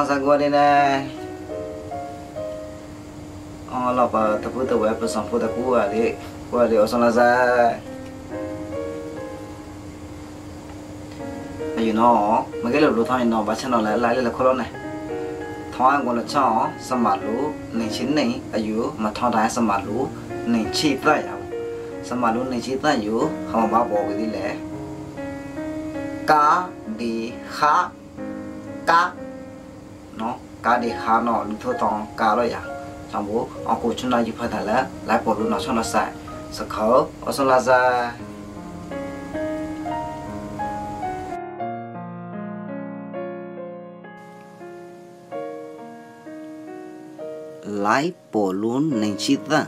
sang qua đây nè là bà tập tụ web xong phụ ta qua đi ở sang là ra bây giờ nó mấy cái lỗ thai nó bắt chân nó lại là khó này thoi còn là cho sắm mặt lú này chín này ở dưới mà thoi đá sắm mặt lú này chi vậy sắm mặt lú này chi vậy dưới không bao bỏ cái gì lẽ cá đi khá cá nó cá đi khá nó thua tòng cá rồi à trong bố ông cô chúng ta giúp phải thằng lại bỏ luôn nó cho nó sạch sợ khó ở sau là ra lại bỏ luôn nên chỉ ta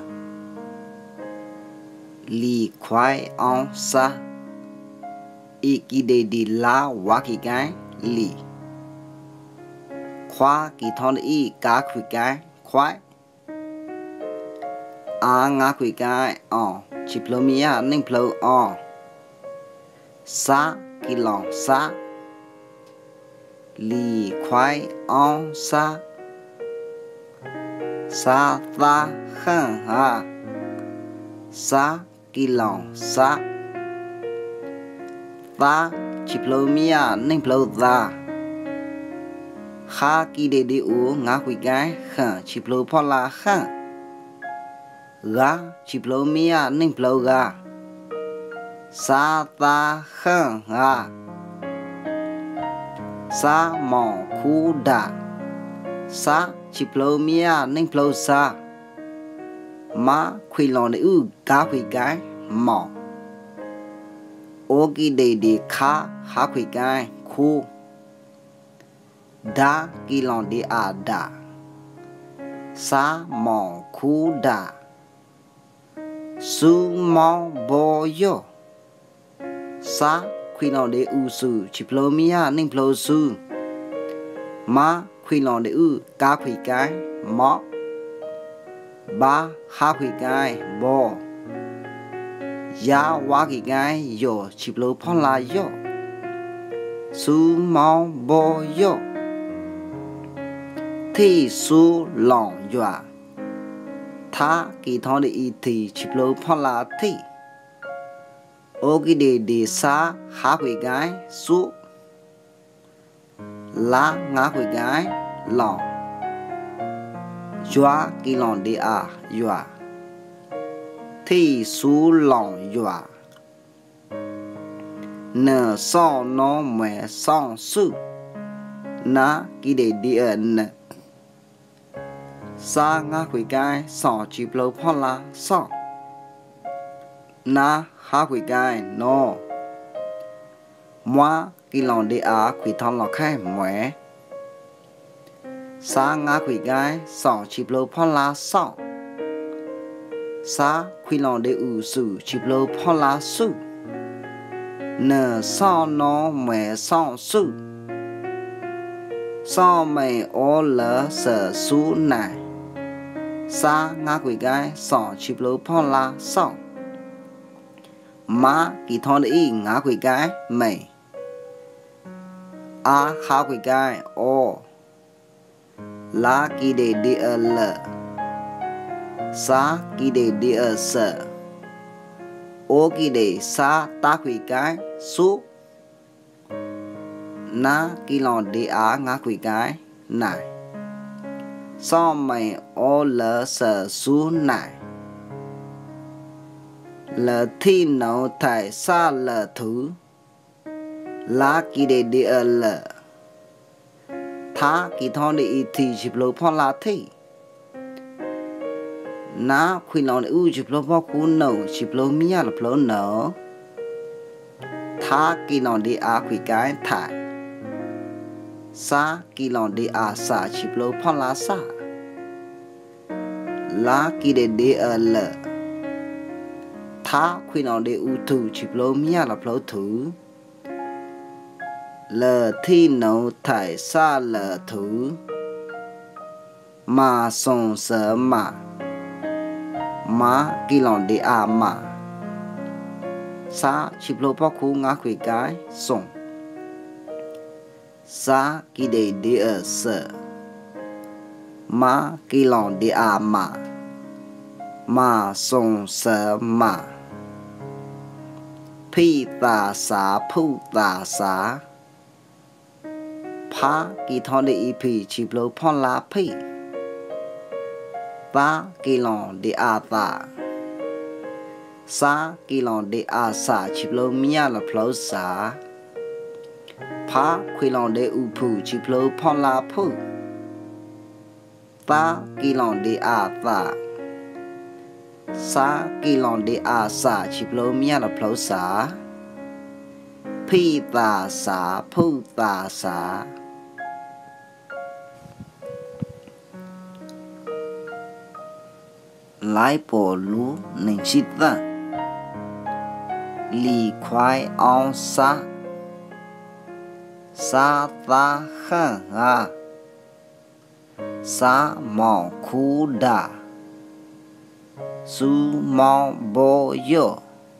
li khoai ông sa ý kỳ đề đi la quá kỳ cái li khoa kỳ thon ý cá khủy cái khoai ngã khủy cái chỉ plo mía nên plo sa kỳ lòng sa li khoai ông sa sa ta khang ha sa kỳ lòng sa ta chỉ plo mía nên plo ta kha kỳ đề đi u ngã quỷ cái khang chỉ plo pho la khang ga chỉ plo mía nên plo ga sa ta khang ha sa mò khu đà sa chỉ plo mía nên plo sa má khuy lon để cá khuy cái mỏ ô kỳ đề đi khá há khuy cái khu đá kỳ lon để đá sa mỏ khu đá su mò bò yo sa khuy lon để su chỉ plo mía nên plo su má khuy lon để cá khuy cái mỏ ba ha khuy cái bò ya wa khuy cái yo chỉ plo phong la yo su mò bò yo thi su lòng dọa tha kỳ thon để thì chỉ plo phong la thi ô kỳ để sa ha khuy cái su la ngã khuy cái lòng dọa kỳ lòng đi dọa thi su lòng dọa nở so nó mẹ song su na kỳ để đi nè sa ngã khuy cái sọ chỉ plo pho la sọ na ha khuy cái no moa kỳ lòng đi khuy thon lọ khai mẹ sa ngã khuy cái sọ chỉ plo pho la sọ sa khuy lòng để su chỉ plo pho la su nở so nó mẹ song su so mày ô lỡ sở su này sa ngã quỷ cái sọ chỉ plo pho la sọ má kỳ thon ý ngã quỷ cái mày khá quỷ cái ô la kỳ đề đi lợ sa kỳ đề đi sở ô kỳ đề sa ta quỷ cái su na kỳ lon đi ngã quỷ cái này so mày ô lỡ sở su này lỡ thi nấu thải sa lỡ thứ lá kỳ đề đi lỡ thá kỳ thon đi thì chụp lô phong lá thi na khuy lon chụp lô phong khu nấu chụp lô mía là lô nấu thá kỳ lon đi quỷ cái thải sa kỳ lon đi sa chụp lô phong lá sa lá kỳ đề đi lợ thá khuy lon đi thủ chụp lô mía là lô thứ lờ thi nấu thải sa lờ thứ mà song sở mà má kỳ lon đi mà sa chụp lô bóc khu ngã khuy cái song sa kỳ đề đi sở má kỳ lòng đi à mà sông sở mà phi tà xá phu tà xá phá kỳ thon đi y phi chỉ lâu phong lá phi ta kỳ lòng đi à ta sa kỳ lòng đi à sa chỉ lâu mía là lâu sa phá kỳ lòng đi u phu chỉ lâu phong lá phu ta kỳ lòng đi à ta sa kỳ lòng đi à sa chỉ lâu mía là lâu sa phi tà xá phu tà xá lái bộ lúa nên xịt ta lì khoai ong sa sa ta khăn ha sa mò khu đà su mò bò yo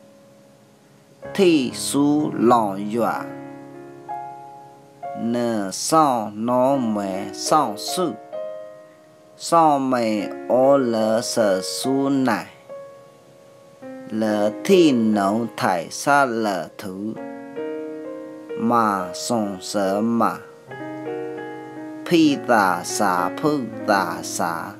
thi su lòng dọa nờ sao nó mẹ sao su sao mày ô lỡ sở su này lỡ thi nấu thải xa lỡ thứ mà sông sở mà phi tà xá phu tà xá